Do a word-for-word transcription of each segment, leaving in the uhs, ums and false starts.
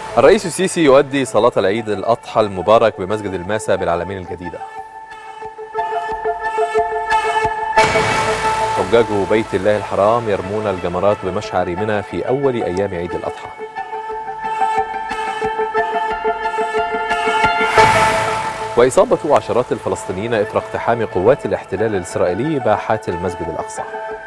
الرئيس السيسي يؤدي صلاة العيد الأضحى المبارك بمسجد الماسة بالعلمين الجديدة. حجاج بيت الله الحرام يرمون الجمرات بمشعر منى في أول أيام عيد الأضحى. وإصابة عشرات الفلسطينيين إثر اقتحام قوات الاحتلال الإسرائيلي باحات المسجد الأقصى.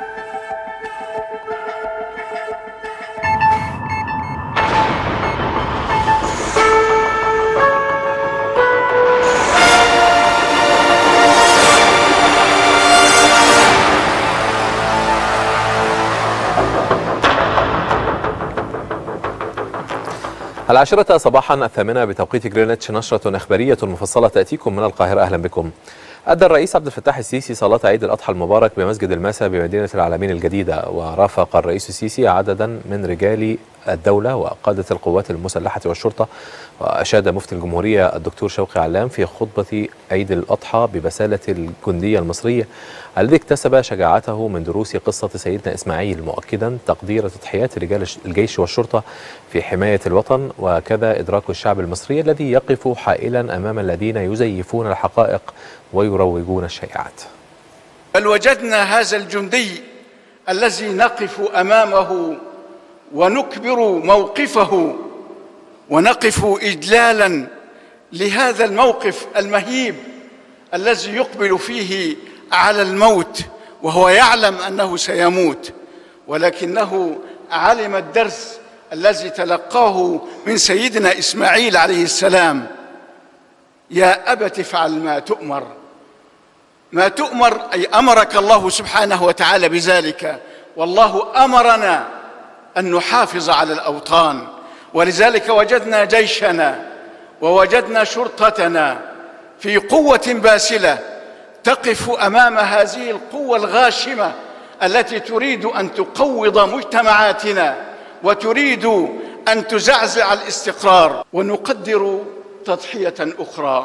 العاشرة صباحا الثامنة بتوقيت جرينتش، نشرة إخبارية مفصلة تأتيكم من القاهرة. أهلا بكم. أدى الرئيس عبد الفتاح السيسي صلاة عيد الأضحى المبارك بمسجد الماسة بمدينة العلمين الجديدة، ورافق الرئيس السيسي عددا من رجال الدولة وقادة القوات المسلحة والشرطة. وأشاد مفتي الجمهورية الدكتور شوقي علام في خطبة عيد الأضحى ببسالة الجندي المصري الذي اكتسب شجاعته من دروس قصة سيدنا إسماعيل، مؤكدا تقدير تضحيات رجال الجيش والشرطة في حماية الوطن، وكذا إدراك الشعب المصري الذي يقف حائلا أمام الذين يزيفون الحقائق ويروجون الشائعات. بل وجدنا هذا الجندي الذي نقف أمامه ونكبر موقفه ونقف إجلالا لهذا الموقف المهيب الذي يقبل فيه على الموت وهو يعلم أنه سيموت، ولكنه علم الدرس الذي تلقاه من سيدنا إسماعيل عليه السلام: يا أبت افعل ما تؤمر. ما تؤمر أي أمرك الله سبحانه وتعالى بذلك، والله أمرنا أن نحافظ على الأوطان، ولذلك وجدنا جيشنا ووجدنا شرطتنا في قوة باسلة تقف أمام هذه القوة الغاشمة التي تريد أن تقوض مجتمعاتنا وتريد أن تزعزع الاستقرار. ونقدر تضحية أخرى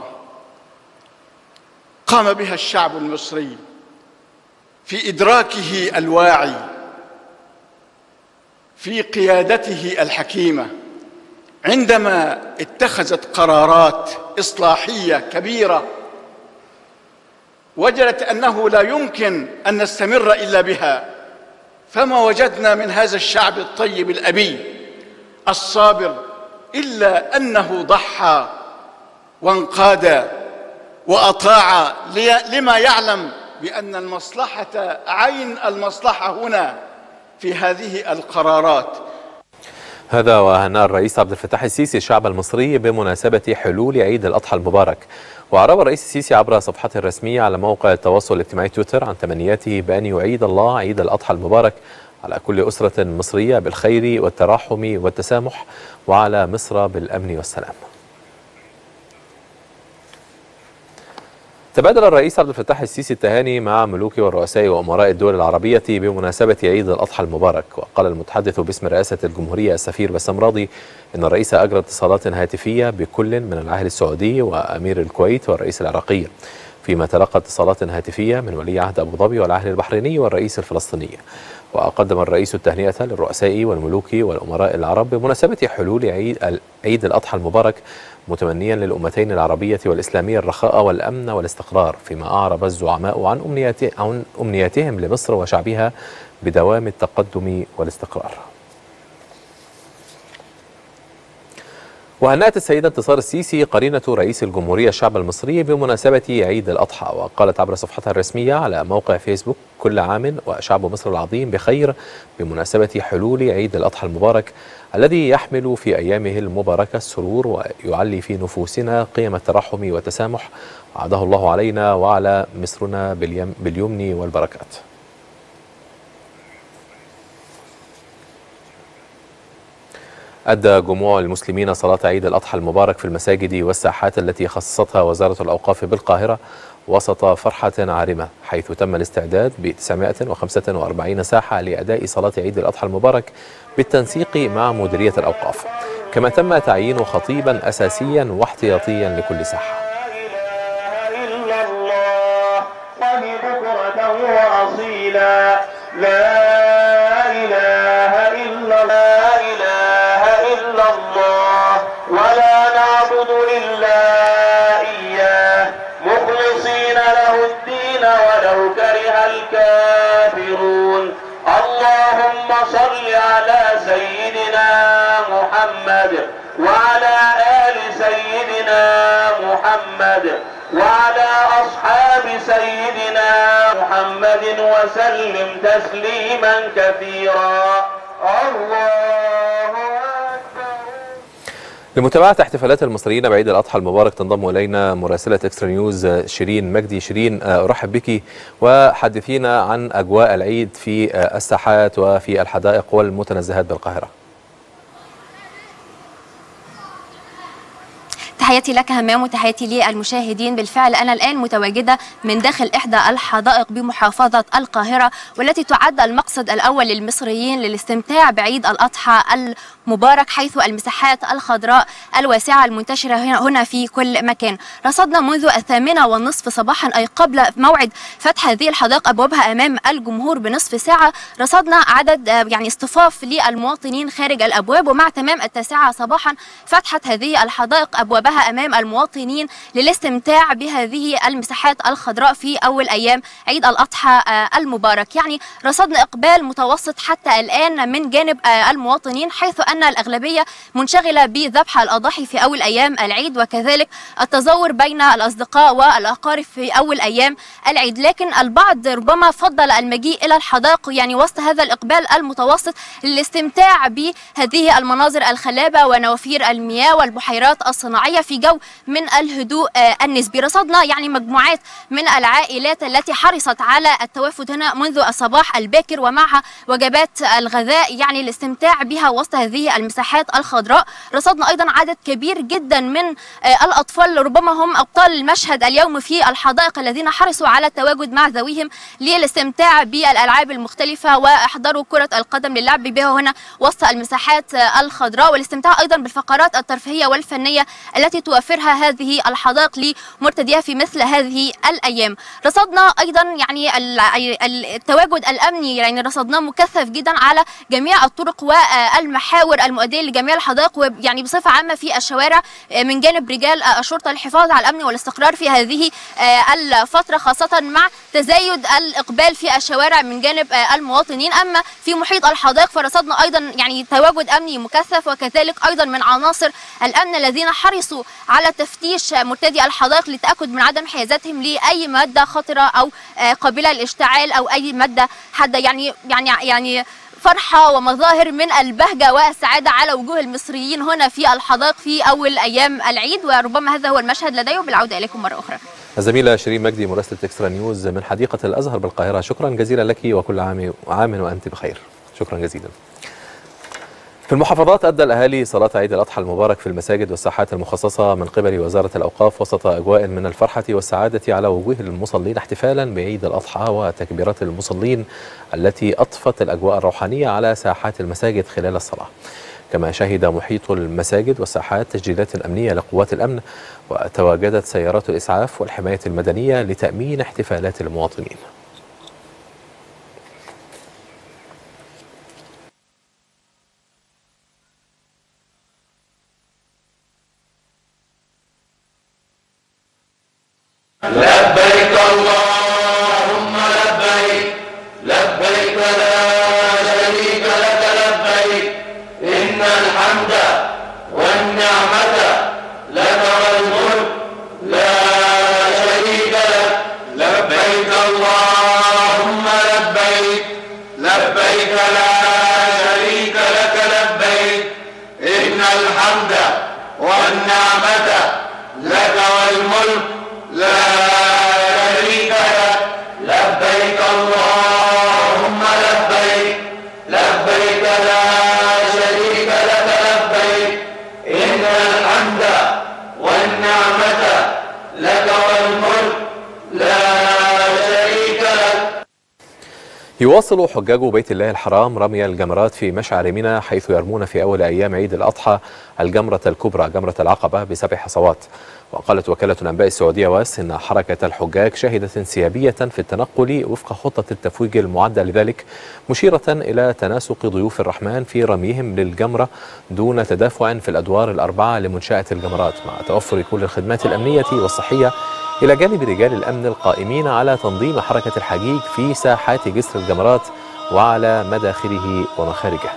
قام بها الشعب المصري في إدراكه الواعي، في قيادته الحكيمة، عندما اتخذت قرارات إصلاحية كبيرة وجدت أنه لا يمكن أن نستمر إلا بها. فما وجدنا من هذا الشعب الطيب الأبي الصابر إلا أنه ضحى وانقاد وأطاع لما يعلم بأن المصلحة عين المصلحة هنا في هذه القرارات. هذا وهنأ الرئيس عبد الفتاح السيسي الشعب المصري بمناسبة حلول عيد الأضحى المبارك. وأعرب الرئيس السيسي عبر صفحته الرسمية على موقع التواصل الاجتماعي تويتر عن تمنياته بأن يعيد الله عيد الأضحى المبارك على كل أسرة مصرية بالخير والتراحم والتسامح، وعلى مصر بالأمن والسلام. تبادل الرئيس عبد الفتاح السيسي التهاني مع ملوك والرؤساء وأمراء الدول العربية بمناسبة عيد الأضحى المبارك. وقال المتحدث باسم رئاسة الجمهورية السفير بسام راضي إن الرئيس أجرى اتصالات هاتفية بكل من العاهل السعودي وأمير الكويت والرئيس العراقي، فيما تلقى اتصالات هاتفية من ولي عهد أبو ظبي والعاهل البحريني والرئيس الفلسطيني. وقدم الرئيس التهنئة للرؤساء والملوك والأمراء العرب بمناسبة حلول عيد, عيد الأضحى المبارك، متمنيا للأمتين العربية والإسلامية الرخاء والأمن والاستقرار، فيما أعرب الزعماء عن, أمنيات عن أمنياتهم لمصر وشعبها بدوام التقدم والاستقرار. وهنأت السيدة انتصار السيسي قرينة رئيس الجمهورية الشعب المصري بمناسبة عيد الأضحى، وقالت عبر صفحتها الرسمية على موقع فيسبوك: كل عام وشعب مصر العظيم بخير بمناسبة حلول عيد الأضحى المبارك الذي يحمل في أيامه المباركة السرور ويعلي في نفوسنا قيم الترحم والتسامح، وعده الله علينا وعلى مصرنا باليمن والبركات. أدى جموع المسلمين صلاة عيد الأضحى المبارك في المساجد والساحات التي خصصتها وزارة الأوقاف بالقاهرة وسط فرحة عارمة، حيث تم الاستعداد ب تسعمائة وخمسة وأربعين ساحة لأداء صلاة عيد الأضحى المبارك بالتنسيق مع مديرية الأوقاف، كما تم تعيين خطيبا أساسيا واحتياطيا لكل ساحة. لا إله إلا الله فاعبدوا لله إياه مخلصين له الدين ولو كره الكافرون. اللهم صل على سيدنا محمد وعلى آل سيدنا محمد وعلى أصحاب سيدنا محمد وسلم تسليما كثيرا. الله أكبر. لمتابعة احتفالات المصريين بعيد الأضحى المبارك تنضم إلينا مراسلة إكسترا نيوز شيرين مجدي. شيرين، أرحب بك وحدثينا عن أجواء العيد في الساحات وفي الحدائق والمتنزهات بالقاهرة. تحياتي لك همام وتحياتي للمشاهدين. بالفعل أنا الآن متواجدة من داخل إحدى الحدائق بمحافظة القاهرة، والتي تعد المقصد الأول للمصريين للاستمتاع بعيد الأضحى المبارك، حيث المساحات الخضراء الواسعة المنتشرة هنا في كل مكان. رصدنا منذ الثامنة والنصف صباحا، أي قبل موعد فتح هذه الحدائق أبوابها أمام الجمهور بنصف ساعة، رصدنا عدد يعني اصطفاف للمواطنين خارج الأبواب، ومع تمام التاسعة صباحا فتحت هذه الحدائق أبوابها أمام المواطنين للاستمتاع بهذه المساحات الخضراء في أول أيام عيد الأضحى المبارك. يعني رصدنا إقبال متوسط حتى الآن من جانب المواطنين، حيث أن الأغلبية منشغلة بذبح الأضاحي في أول أيام العيد، وكذلك التزور بين الأصدقاء والأقارب في أول أيام العيد. لكن البعض ربما فضل المجيء إلى الحدائق يعني وسط هذا الإقبال المتوسط للاستمتاع بهذه المناظر الخلابة ونوافير المياه والبحيرات الصناعية في جو من الهدوء النسبي. رصدنا يعني مجموعات من العائلات التي حرصت على التوافد هنا منذ الصباح الباكر، ومعها وجبات الغذاء يعني الاستمتاع بها وسط هذه المساحات الخضراء. رصدنا أيضا عدد كبير جدا من الأطفال، ربما هم أبطال المشهد اليوم في الحدائق، الذين حرصوا على التواجد مع ذويهم للاستمتاع بالألعاب المختلفة وإحضار كرة القدم للعب بها هنا وسط المساحات الخضراء، والاستمتاع أيضا بالفقرات الترفيهية والفنية التي توفرها هذه الحدائق لمرتديها في مثل هذه الأيام. رصدنا أيضا يعني التواجد الأمني، يعني رصدناه مكثف جدا على جميع الطرق والمحاور المؤدية لجميع الحدائق، ويعني بصفة عامة في الشوارع من جانب رجال الشرطة للحفاظ على الأمن والاستقرار في هذه الفترة، خاصة مع تزايد الإقبال في الشوارع من جانب المواطنين. أما في محيط الحدائق فرصدنا أيضا يعني تواجد أمني مكثف، وكذلك أيضا من عناصر الأمن الذين حرصوا على تفتيش مرتدي الحدائق للتأكد من عدم حيازتهم لأي مادة خطرة أو قابلة للاشتعال أو أي مادة حادة. يعني يعني يعني فرحة ومظاهر من البهجة والسعادة على وجوه المصريين هنا في الحدائق في أول أيام العيد، وربما هذا هو المشهد لدي. وبالعودة إليكم مرة أخرى. الزميلة شيرين مجدي مراسلة إكسترا نيوز من حديقة الأزهر بالقاهرة، شكرا جزيلا لك وكل عام وعام وأنت بخير. شكرا جزيلا. في المحافظات أدى الأهالي صلاة عيد الأضحى المبارك في المساجد والساحات المخصصة من قبل وزارة الأوقاف وسط أجواء من الفرحة والسعادة على وجوه المصلين، احتفالا بعيد الأضحى وتكبيرات المصلين التي أضفت الأجواء الروحانية على ساحات المساجد خلال الصلاة. كما شهد محيط المساجد والساحات تسجيلات أمنية لقوات الأمن، وتواجدت سيارات الإسعاف والحماية المدنية لتأمين احتفالات المواطنين. لبيك اللهم لبيك لبيك لا شريك لك لبيك إن الحمد والنعمة لك والملك لا شريك لك لبيك اللهم لبيك لبيك لا شريك لك لبيك إن الحمد والنعمة لك والملك لا شريك لك لبيك اللهم لبيك لبيك لا شريك لك لبيك إن الحمد والنعمة لك والملك لا شريك لك. يواصل حجاج بيت الله الحرام رمي الجمرات في مشعر منى، حيث يرمون في أول أيام عيد الأضحى الجمرة الكبرى جمرة العقبة بسبع حصوات. وقالت وكالة الأنباء السعودية واس إن حركة الحجاج شهدت انسيابية في التنقل وفق خطة التفويج المعدة لذلك، مشيرة إلى تناسق ضيوف الرحمن في رميهم للجمرة دون تدافع في الأدوار الأربعة لمنشأة الجمرات، مع توفر كل الخدمات الأمنية والصحية إلى جانب رجال الأمن القائمين على تنظيم حركة الحجيج في ساحات جسر الجمرات وعلى مداخله ومخارجه.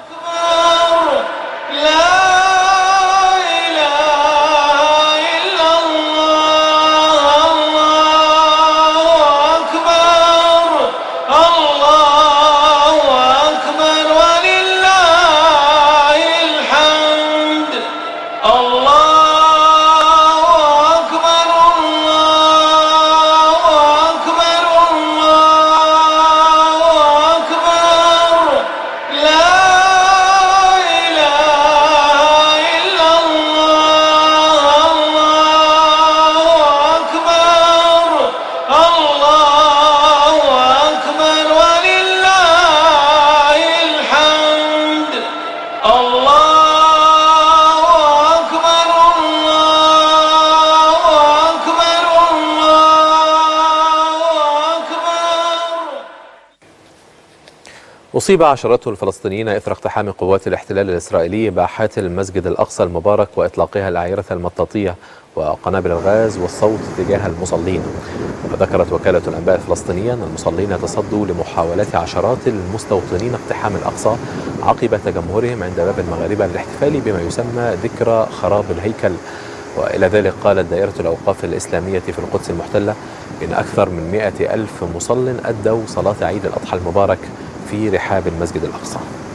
أصيب عشرات الفلسطينيين إثر اقتحام قوات الاحتلال الإسرائيلي باحات المسجد الأقصى المبارك وإطلاقها الأعيرة المطاطية وقنابل الغاز والصوت تجاه المصلين. وذكرت وكالة الأنباء الفلسطينية أن المصلين تصدوا لمحاولات عشرات المستوطنين اقتحام الأقصى عقب تجمهرهم عند باب المغاربة للاحتفال بما يسمى ذكرى خراب الهيكل. وإلى ذلك قالت دائرة الأوقاف الإسلامية في القدس المحتلة إن أكثر من مئة ألف مصل أدوا صلاة عيد الأضحى المبارك في رحاب المسجد الأقصى.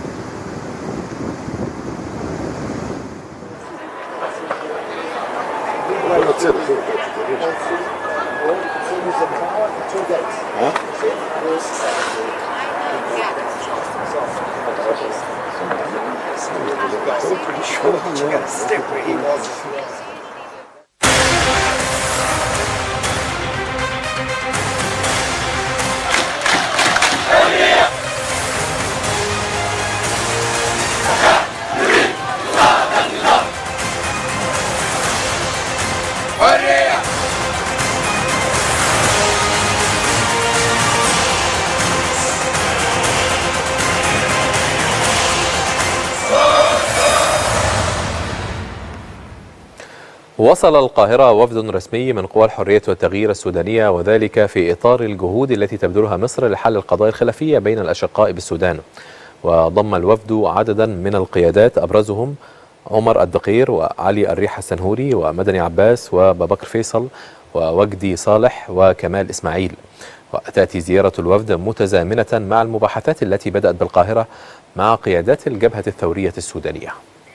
وصل القاهرة وفد رسمي من قوى الحرية والتغيير السودانية، وذلك في إطار الجهود التي تبذلها مصر لحل القضايا الخلافية بين الأشقاء بالسودان. وضم الوفد عددا من القيادات أبرزهم عمر الدقير وعلي الريحة السنهوري ومدني عباس وبابكر فيصل ووجدي صالح وكمال إسماعيل. وتأتي زيارة الوفد متزامنة مع المباحثات التي بدأت بالقاهرة مع قيادات الجبهة الثورية السودانية.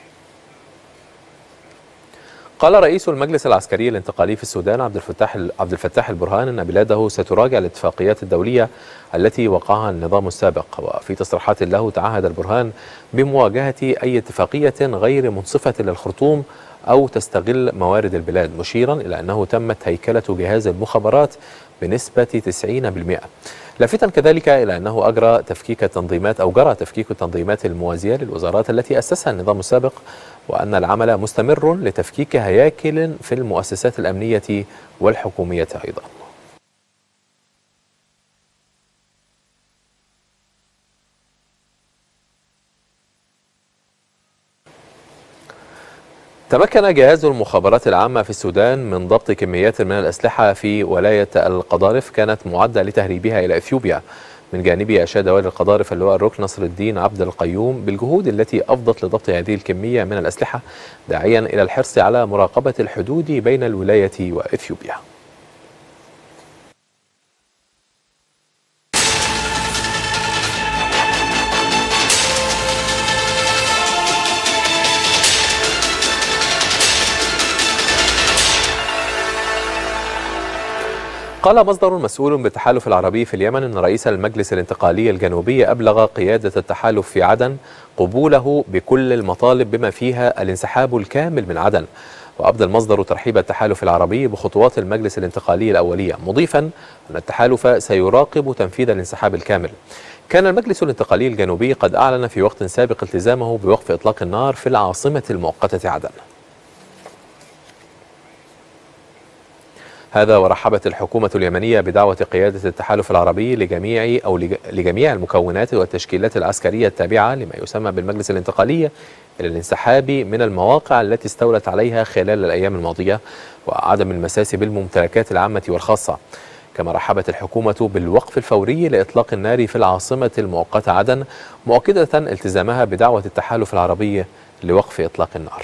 قال رئيس المجلس العسكري الانتقالي في السودان عبد الفتاح عبد الفتاح البرهان ان بلاده ستراجع الاتفاقيات الدوليه التي وقعها النظام السابق. وفي تصريحات له تعهد البرهان بمواجهه اي اتفاقيه غير منصفه للخرطوم او تستغل موارد البلاد، مشيرا الى انه تمت هيكله جهاز المخابرات بنسبه تسعين بالمئة، لافتا كذلك الى انه اجرى تفكيك التنظيمات او جرى تفكيك التنظيمات الموازيه للوزارات التي اسسها النظام السابق، وان العمل مستمر لتفكيك هياكل في المؤسسات الامنيه والحكوميه ايضا. تمكن جهاز المخابرات العامة في السودان من ضبط كميات من الأسلحة في ولاية القضارف كانت معدة لتهريبها إلى إثيوبيا. من جانبه أشاد والي القضارف اللواء الركن نصر الدين عبد القيوم بالجهود التي أفضت لضبط هذه الكمية من الأسلحة، داعيا إلى الحرص على مراقبة الحدود بين الولاية وإثيوبيا. قال مصدر مسؤول بالتحالف العربي في اليمن أن رئيس المجلس الانتقالي الجنوبي أبلغ قيادة التحالف في عدن قبوله بكل المطالب بما فيها الانسحاب الكامل من عدن. وأبدى المصدر ترحيب التحالف العربي بخطوات المجلس الانتقالي الأولية، مضيفا أن التحالف سيراقب تنفيذ الانسحاب الكامل. كان المجلس الانتقالي الجنوبي قد أعلن في وقت سابق التزامه بوقف إطلاق النار في العاصمة المؤقتة عدن. هذا ورحبت الحكومة اليمنية بدعوة قيادة التحالف العربي لجميع أو لجميع المكونات والتشكيلات العسكرية التابعة لما يسمى بالمجلس الانتقالي إلى الانسحاب من المواقع التي استولت عليها خلال الأيام الماضية وعدم المساس بالممتلكات العامة والخاصة. كما رحبت الحكومة بالوقف الفوري لإطلاق النار في العاصمة المؤقتة عدن، مؤكدة التزامها بدعوة التحالف العربي لوقف إطلاق النار.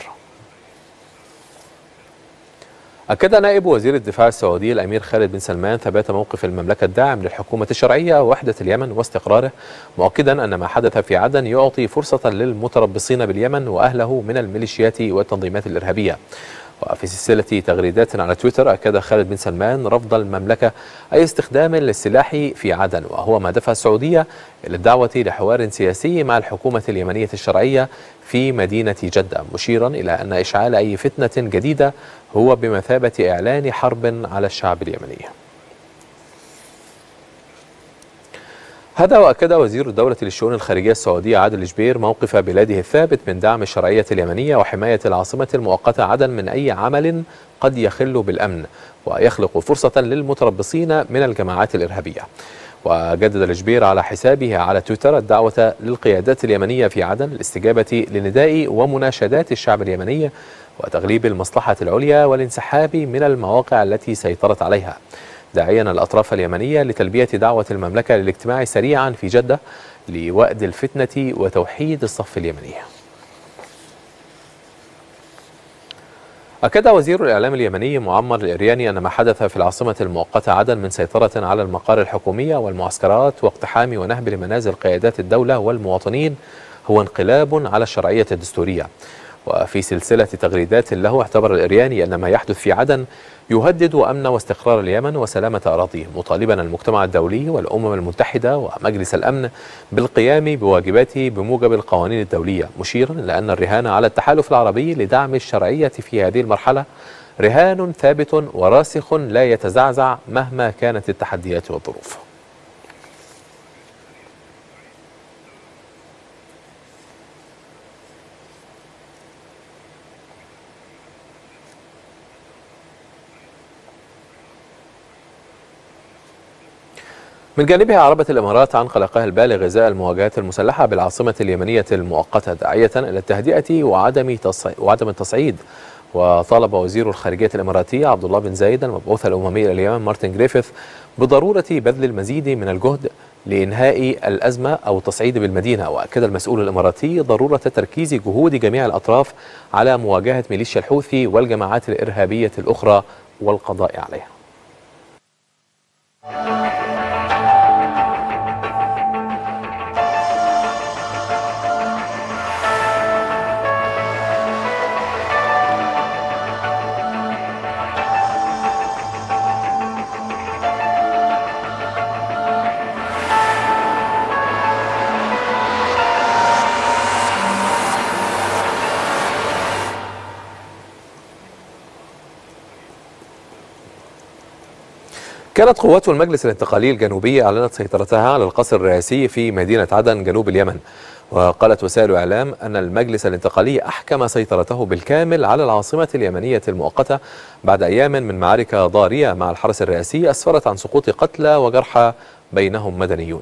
أكد نائب وزير الدفاع السعودي الأمير خالد بن سلمان ثبات موقف المملكة الداعم للحكومة الشرعية ووحدة اليمن واستقراره، مؤكدا أن ما حدث في عدن يعطي فرصة للمتربصين باليمن وأهله من الميليشيات والتنظيمات الإرهابية. وفي سلسلة تغريدات على تويتر أكد خالد بن سلمان رفض المملكة أي استخدام للسلاح في عدن، وهو ما دفع السعودية إلى الدعوة لحوار سياسي مع الحكومة اليمنية الشرعية في مدينة جدة، مشيرا إلى أن إشعال أي فتنة جديدة هو بمثابة إعلان حرب على الشعب اليمني. هذا وأكد وزير الدولة للشؤون الخارجية السعودية عادل جبير موقف بلاده الثابت من دعم الشرعية اليمنية وحماية العاصمة المؤقتة عدن من أي عمل قد يخل بالأمن ويخلق فرصة للمتربصين من الجماعات الإرهابية. وجدد الجبير على حسابه على تويتر الدعوة للقيادات اليمنية في عدن للاستجابة لنداء ومناشدات الشعب اليمني وتغليب المصلحة العليا والانسحاب من المواقع التي سيطرت عليها، داعيا الأطراف اليمنية لتلبية دعوة المملكة للاجتماع سريعا في جدة لوأد الفتنة وتوحيد الصف اليمني. أكد وزير الإعلام اليمني معمر الإرياني أن ما حدث في العاصمة المؤقتة عدن من سيطرة على المقار الحكومية والمعسكرات واقتحام ونهب لمنازل قيادات الدولة والمواطنين هو انقلاب على الشرعية الدستورية. وفي سلسلة تغريدات له اعتبر الإرياني أن ما يحدث في عدن يهدد أمن واستقرار اليمن وسلامة أراضيه، مطالبا المجتمع الدولي والأمم المتحدة ومجلس الأمن بالقيام بواجباته بموجب القوانين الدولية، مشيرا إلى أن الرهان على التحالف العربي لدعم الشرعية في هذه المرحلة رهان ثابت وراسخ لا يتزعزع مهما كانت التحديات والظروف. من جانبها أعربت الإمارات عن قلقها البالغ إزاء المواجهات المسلحة بالعاصمة اليمنية المؤقتة، داعية إلى التهدئة وعدم وعدم التصعيد. وطالب وزير الخارجية الإماراتي عبد الله بن زايد المبعوث الأممي إلى اليمن مارتن جريفيث بضرورة بذل المزيد من الجهد لإنهاء الأزمة أو التصعيد بالمدينة. وأكد المسؤول الإماراتي ضرورة تركيز جهود جميع الأطراف على مواجهة ميليشيا الحوثي والجماعات الإرهابية الأخرى والقضاء عليها. كانت قوات المجلس الانتقالي الجنوبي أعلنت سيطرتها على القصر الرئاسي في مدينة عدن جنوب اليمن. وقالت وسائل إعلام أن المجلس الانتقالي أحكم سيطرته بالكامل على العاصمة اليمنية المؤقتة بعد أيام من معارك ضارية مع الحرس الرئاسي أسفرت عن سقوط قتلى وجرحى بينهم مدنيون.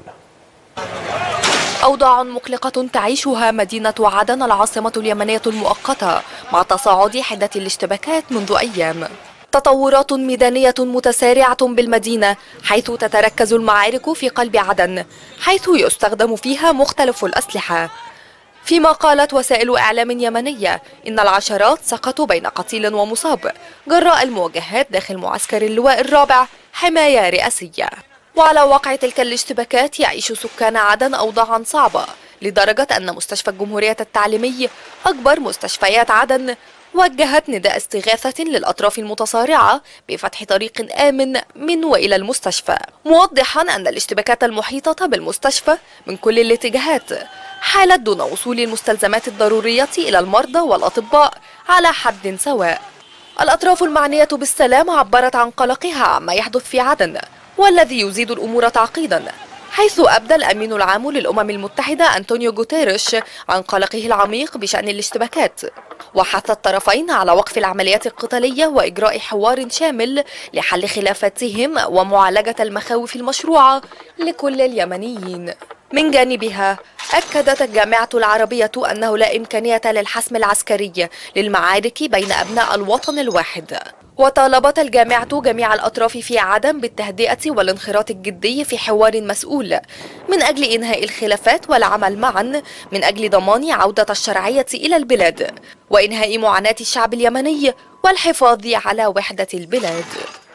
أوضاع مقلقة تعيشها مدينة عدن العاصمة اليمنية المؤقتة مع تصاعد حدة الاشتباكات منذ أيام. تطورات ميدانية متسارعة بالمدينة حيث تتركز المعارك في قلب عدن، حيث يستخدم فيها مختلف الأسلحة. فيما قالت وسائل إعلام يمنية إن العشرات سقطوا بين قتيل ومصاب جراء المواجهات داخل معسكر اللواء الرابع حماية رئاسية. وعلى واقع تلك الاشتباكات يعيش سكان عدن أوضاعا صعبة، لدرجة أن مستشفى الجمهورية التعليمي أكبر مستشفيات عدن وجهت نداء استغاثة للأطراف المتصارعة بفتح طريق آمن من وإلى المستشفى، موضحا أن الاشتباكات المحيطة بالمستشفى من كل الاتجاهات حالت دون وصول المستلزمات الضرورية إلى المرضى والأطباء على حد سواء. الأطراف المعنية بالسلام عبرت عن قلقها عما يحدث في عدن والذي يزيد الأمور تعقيدا، حيث أبدى الأمين العام للأمم المتحدة أنطونيو غوتيريش عن قلقه العميق بشأن الاشتباكات، وحث الطرفين على وقف العمليات القتالية وإجراء حوار شامل لحل خلافاتهم ومعالجة المخاوف المشروعة لكل اليمنيين. من جانبها أكدت الجامعة العربية أنه لا إمكانية للحسم العسكري للمعارك بين أبناء الوطن الواحد، وطالبت الجامعة جميع الأطراف في عدن بالتهدئة والانخراط الجدي في حوار مسؤول من أجل إنهاء الخلافات والعمل معا من أجل ضمان عودة الشرعية إلى البلاد وإنهاء معاناة الشعب اليمني والحفاظ على وحدة البلاد.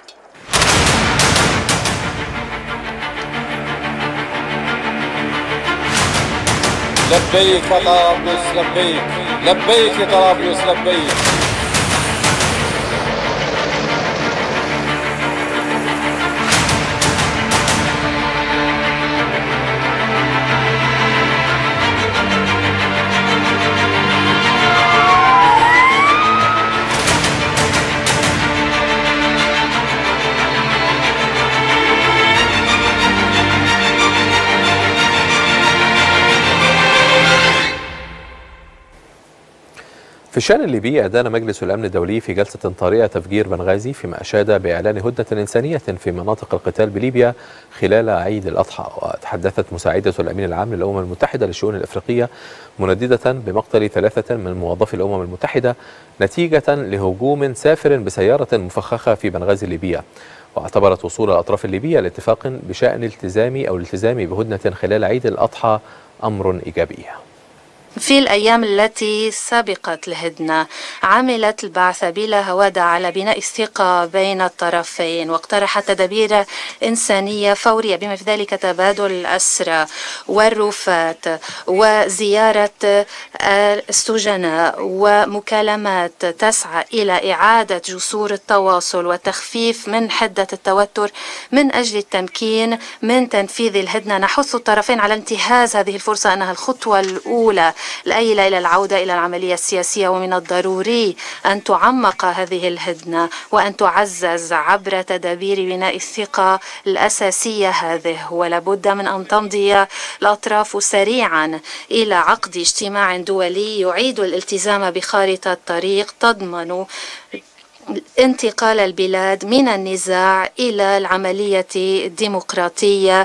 لبيك طرابلس لبيك، لبيك طرابلس لبيك. في الشأن الليبي أدان مجلس الأمن الدولي في جلسة طارئة تفجير بنغازي، فيما أشاد بإعلان هدنة إنسانية في مناطق القتال بليبيا خلال عيد الأضحى. وتحدثت مساعدة الأمين العام للأمم المتحدة للشؤون الإفريقية منددة بمقتل ثلاثة من موظفي الأمم المتحدة نتيجة لهجوم سافر بسيارة مفخخة في بنغازي الليبية. واعتبرت وصول الأطراف الليبية لاتفاق بشأن الالتزام أو الالتزام بهدنة خلال عيد الأضحى أمر إيجابي. في الأيام التي سبقت الهدنة عملت البعثة بلا هوادة على بناء الثقة بين الطرفين، واقترحت تدابير إنسانية فورية بما في ذلك تبادل الأسرى والرفات وزيارة السجناء ومكالمات تسعى إلى إعادة جسور التواصل وتخفيف من حدة التوتر من أجل التمكين من تنفيذ الهدنة. نحث الطرفين على انتهاز هذه الفرصة أنها الخطوة الأولى الآيلة إلى العودة إلى العملية السياسية، ومن الضروري أن تعمق هذه الهدنة وأن تعزز عبر تدابير بناء الثقة الأساسية هذه. ولا بد من أن تمضي الأطراف سريعا إلى عقد اجتماع دولي يعيد الالتزام بخارطة طريق تضمن انتقال البلاد من النزاع إلى العملية الديمقراطية.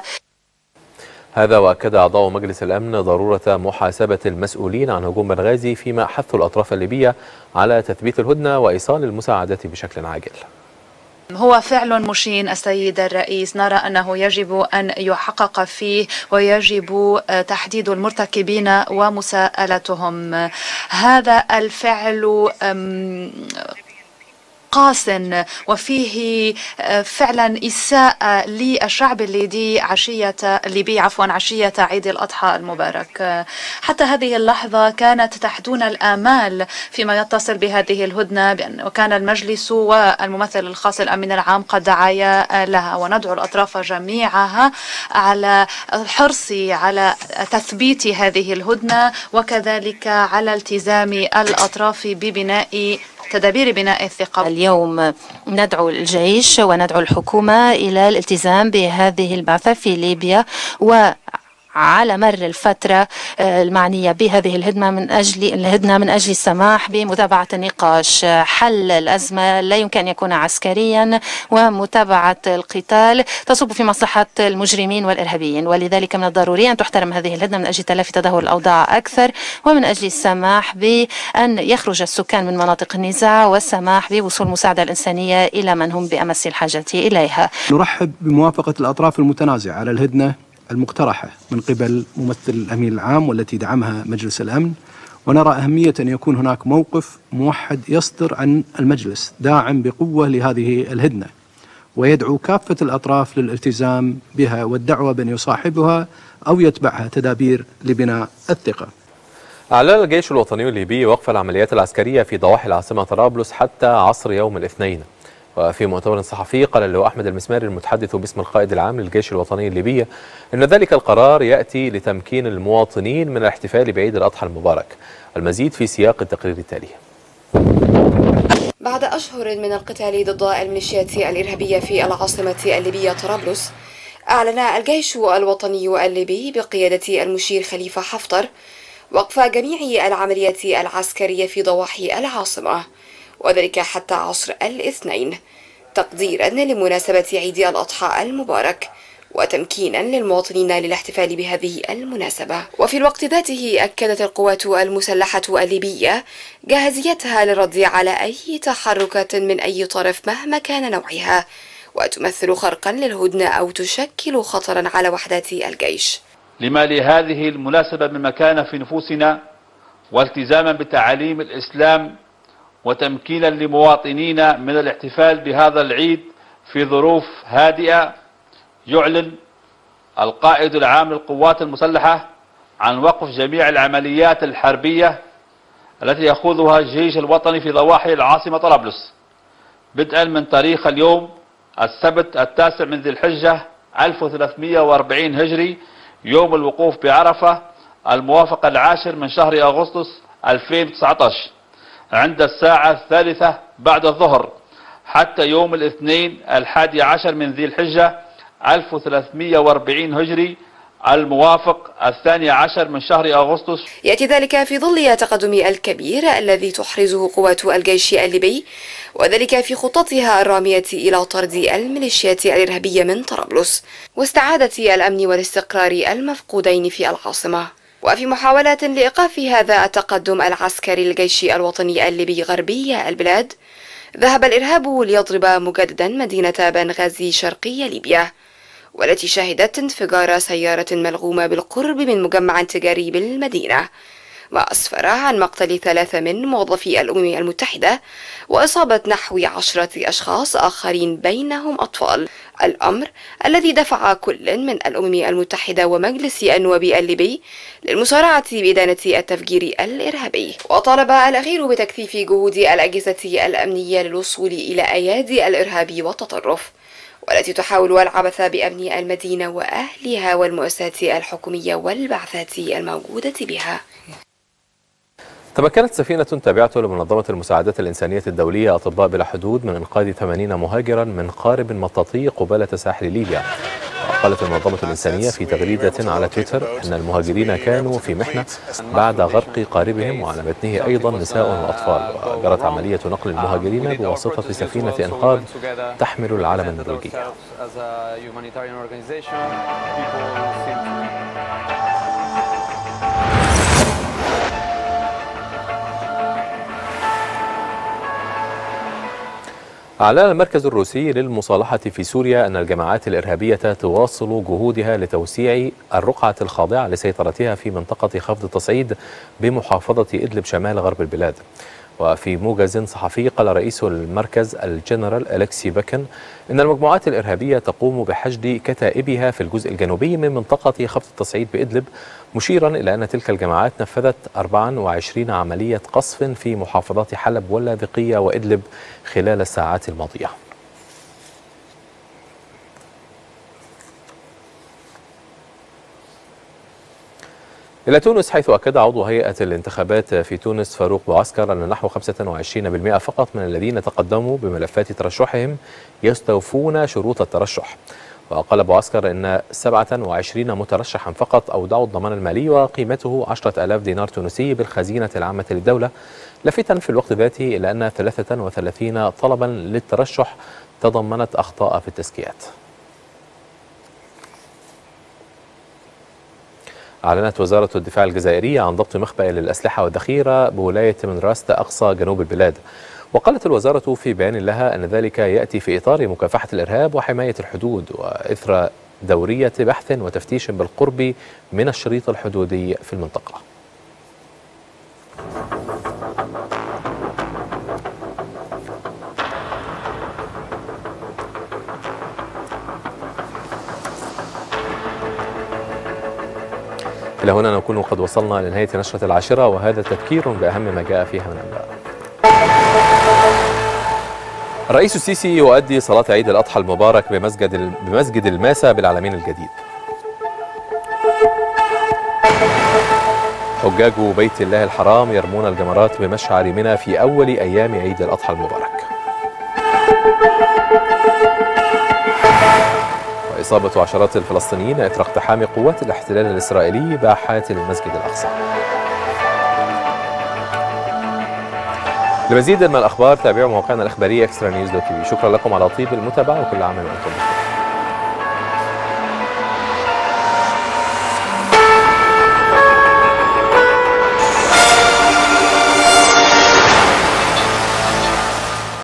هذا وأكد أعضاء مجلس الأمن ضرورة محاسبة المسؤولين عن هجوم بنغازي، فيما حثوا الأطراف الليبية على تثبيت الهدنة وإيصال المساعدات بشكل عاجل. هو فعل مشين السيد الرئيس، نرى أنه يجب أن يحقق فيه ويجب تحديد المرتكبين ومساءلتهم. هذا الفعل قاس وفيه فعلا إساءة للشعب الليبي عشية الليبي عفوا عشية عيد الأضحى المبارك. حتى هذه اللحظة كانت تحدون الآمال فيما يتصل بهذه الهدنة، وكان المجلس والممثل الخاص الأمين العام قد دعايا لها، وندعو الأطراف جميعها على الحرص على تثبيت هذه الهدنة وكذلك على التزام الأطراف ببناء تدابير بناء الثقة. اليوم ندعو الجيش وندعو الحكومة إلى الالتزام بهذه البعثة في ليبيا و على مر الفترة المعنية بهذه الهدنة من أجل الهدنة من أجل السماح بمتابعة النقاش. حل الأزمة لا يمكن أن يكون عسكريا، ومتابعة القتال تصب في مصلحة المجرمين والإرهابيين، ولذلك من الضروري أن تحترم هذه الهدنة من أجل تلافي تدهور الأوضاع أكثر، ومن أجل السماح بأن يخرج السكان من مناطق النزاع والسماح بوصول المساعدة الإنسانية إلى من هم بأمس الحاجة إليها. نرحب بموافقة الأطراف المتنازعة على الهدنة المقترحة من قبل ممثل الأمين العام والتي دعمها مجلس الأمن، ونرى أهمية أن يكون هناك موقف موحد يصدر عن المجلس داعم بقوة لهذه الهدنة، ويدعو كافة الأطراف للالتزام بها والدعوة بأن يصاحبها أو يتبعها تدابير لبناء الثقة. أعلن الجيش الوطني الليبي وقف العمليات العسكرية في ضواحي العاصمة طرابلس حتى عصر يوم الاثنين. وفي مؤتمر صحفي قال اللواء أحمد المسماري المتحدث باسم القائد العام للجيش الوطني الليبي أن ذلك القرار يأتي لتمكين المواطنين من الاحتفال بعيد الأضحى المبارك. المزيد في سياق التقرير التالي. بعد أشهر من القتال ضد الميليشيات الإرهابية في العاصمة الليبية طرابلس، أعلن الجيش الوطني الليبي بقيادة المشير خليفة حفتر وقف جميع العمليات العسكرية في ضواحي العاصمة، وذلك حتى عصر الاثنين تقديرا لمناسبة عيد الأضحى المبارك وتمكينا للمواطنين للاحتفال بهذه المناسبة. وفي الوقت ذاته أكدت القوات المسلحة الليبية جاهزيتها للرد على أي تحركات من أي طرف مهما كان نوعها، وتمثل خرقا للهدنة أو تشكل خطرا على وحدات الجيش. لما لهذه المناسبة من مكانة في نفوسنا والتزاما بتعاليم الإسلام وتمكينا لمواطنينا من الاحتفال بهذا العيد في ظروف هادئة، يعلن القائد العام للقوات المسلحة عن وقف جميع العمليات الحربية التي يخوضها الجيش الوطني في ضواحي العاصمة طرابلس بدءا من تاريخ اليوم السبت التاسع من ذي الحجة ألف وثلاثمئة وأربعين هجري، يوم الوقوف بعرفة، الموافق العاشر من شهر أغسطس ألفين وتسعة عشر عند الساعة الثالثة بعد الظهر، حتى يوم الاثنين الحادي عشر من ذي الحجة ألف وثلاثمئة وأربعين هجري، الموافق الثاني عشر من شهر أغسطس. يأتي ذلك في ظل التقدم الكبير الذي تحرزه قوات الجيش الليبي، وذلك في خطتها الرامية إلى طرد الميليشيات الإرهابية من طرابلس واستعادة الأمن والاستقرار المفقودين في العاصمة. وفي محاولات لإيقاف هذا التقدم العسكري للجيش الوطني الليبي غربي البلاد، ذهب الإرهاب ليضرب مجددا مدينة بنغازي شرقي ليبيا، والتي شهدت انفجار سيارة ملغومة بالقرب من مجمع تجاري بالمدينة، ما أسفر عن مقتل ثلاثة من موظفي الأمم المتحدة وإصابة نحو عشرة أشخاص آخرين بينهم أطفال، الأمر الذي دفع كل من الأمم المتحدة ومجلس النواب الليبي للمسارعة بإدانة التفجير الإرهابي. وطالب الأخير بتكثيف جهود الأجهزة الأمنية للوصول إلى أيادي الإرهاب والتطرف، والتي تحاول العبث بأمن المدينة وأهلها والمؤسسات الحكومية والبعثات الموجودة بها. تمكنت سفينة تابعة لمنظمة المساعدات الإنسانية الدولية أطباء بلا حدود من إنقاذ ثمانين مهاجرا من قارب مطاطي قبالة ساحل ليبيا. وقالت المنظمة الإنسانية في تغريدة على تويتر أن المهاجرين كانوا في محنة بعد غرق قاربهم، وعلى متنه أيضا نساء وأطفال. وجرت عملية نقل المهاجرين بواسطة سفينة إنقاذ تحمل العلم النرويجي. أعلن المركز الروسي للمصالحة في سوريا أن الجماعات الإرهابية تواصل جهودها لتوسيع الرقعة الخاضعة لسيطرتها في منطقة خفض التصعيد بمحافظة إدلب شمال غرب البلاد. وفي موجز صحفي قال رئيس المركز الجنرال أليكسي باكن إن المجموعات الإرهابية تقوم بحشد كتائبها في الجزء الجنوبي من منطقة خفض التصعيد بإدلب، مشيرا إلى أن تلك الجماعات نفذت أربع وعشرين عملية قصف في محافظات حلب واللاذقية وإدلب خلال الساعات الماضية. إلى تونس، حيث أكد عضو هيئة الانتخابات في تونس فاروق بوعسكر أن نحو خمسة وعشرين بالمئة فقط من الذين تقدموا بملفات ترشحهم يستوفون شروط الترشح. وقال بوعسكر أن سبعة وعشرين مترشحا فقط أودعوا الضمان المالي وقيمته عشرة آلاف دينار تونسي بالخزينة العامة للدولة، لافتا في الوقت ذاته إلى أن ثلاثة وثلاثين طلبا للترشح تضمنت أخطاء في التزكيات. أعلنت وزارة الدفاع الجزائرية عن ضبط مخبأ للأسلحة والذخيرة بولاية منراست أقصى جنوب البلاد. وقالت الوزارة في بيان لها أن ذلك يأتي في إطار مكافحة الإرهاب وحماية الحدود، وإثر دورية بحث وتفتيش بالقرب من الشريط الحدودي في المنطقة. إلى هنا نكون قد وصلنا لنهاية نشرة العاشرة، وهذا تذكير بأهم ما جاء فيها من أنباء. الرئيس السيسي يؤدي صلاة عيد الأضحى المبارك بمسجد بمسجد الماسة بالعلمين الجديد. حجاج بيت الله الحرام يرمون الجمرات بمشعر منى في أول أيام عيد الأضحى المبارك. وإصابة عشرات الفلسطينيين إثر اقتحام قوات الاحتلال الإسرائيلي باحات المسجد الأقصى. لمزيد من الأخبار تابعوا موقعنا الإخباري إكسترا نيوز دوت تي في. شكرا لكم على طيب المتابعة وكل عام وأنتم بخير.